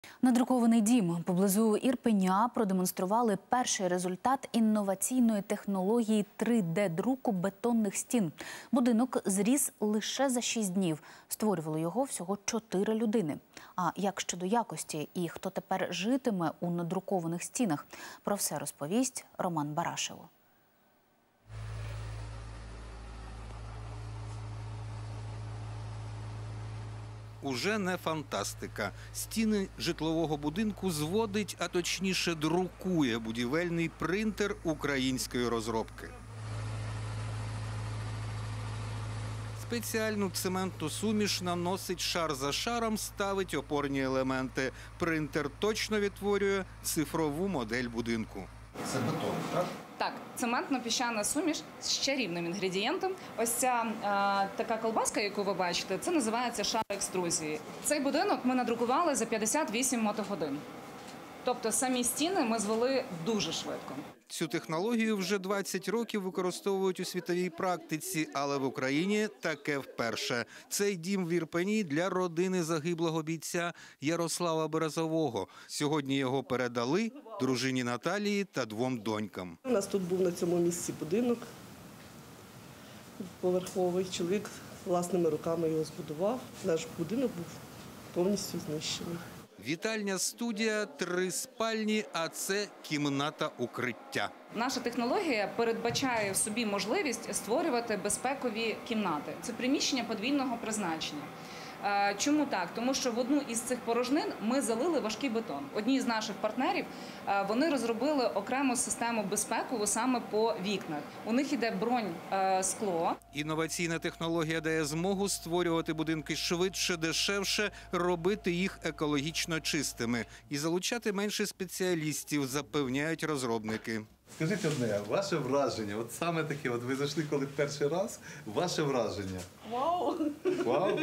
Надрукований дім поблизу Ірпеня продемонстрували перший результат інноваційної технології 3D-друку бетонних стін. Будинок зріс лише за 6 днів. Створювали його всього 4 людини. А як щодо якості і хто тепер житиме у надрукованих стінах? Про все розповість Роман Барашев. Уже не фантастика. Стіни житлового будинку зводить, а точніше друкує будівельний принтер української розробки. Спеціальну цементну суміш наносить шар за шаром, ставить опорні елементи. Принтер точно відтворює цифрову модель будинку. Це бетон, так? Так, цементно-піщана суміш з чарівним інгредієнтом. Ось ця така колбаска, яку ви бачите, це називається шар екструзії. Цей будинок ми надрукували за 58 мотогодин. Тобто самі стіни ми звели дуже швидко. Цю технологію вже 20 років використовують у світовій практиці, але в Україні таке вперше. Цей дім в Ірпені для родини загиблого бійця Ярослава Березового. Сьогодні його передали дружині Наталії та 2 донькам. У нас тут був на цьому місці будинок поверховий. Чоловік власними руками його збудував. Наш будинок був повністю знищений. Вітальня, студія, 3 спальні, а це кімната укриття. Наша технологія передбачає в собі можливість створювати безпекові кімнати. Це приміщення подвійного призначення. Чому так? Тому що в одну із цих порожнин ми залили важкий бетон. Одні з наших партнерів, вони розробили окрему систему безпекову саме по вікнах. У них іде бронь скло. Інноваційна технологія дає змогу створювати будинки швидше, дешевше, робити їх екологічно чистими і залучати менше спеціалістів, запевняють розробники. Скажіть одне, ваше враження, от саме таке, от ви зайшли коли перший раз, ваше враження? Вау! Вау!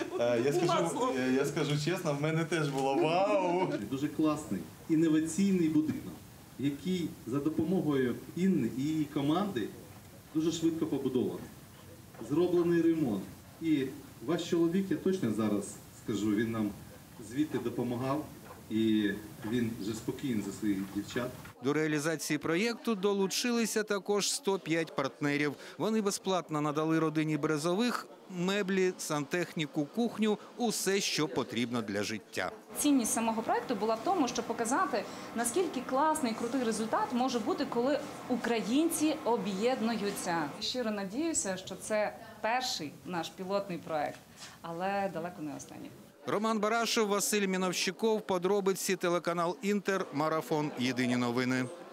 Я скажу чесно, в мене теж було вау! Дуже класний, інноваційний будинок, який за допомогою Інни і її команди дуже швидко побудований. Зроблений ремонт. І ваш чоловік, я точно зараз скажу, він нам звідти допомагав. І він вже спокійний за своїх дівчат. До реалізації проєкту долучилися також 105 партнерів. Вони безплатно надали родині Березових меблі, сантехніку, кухню – усе, що потрібно для життя. Цінність самого проєкту була в тому, щоб показати, наскільки класний, крутий результат може бути, коли українці об'єднуються. Щиро надіюся, що це перший наш пілотний проєкт, але далеко не останній. Роман Барашев, Василь Міновщиков, подробиці, телеканал «Інтер», марафон «Єдині новини».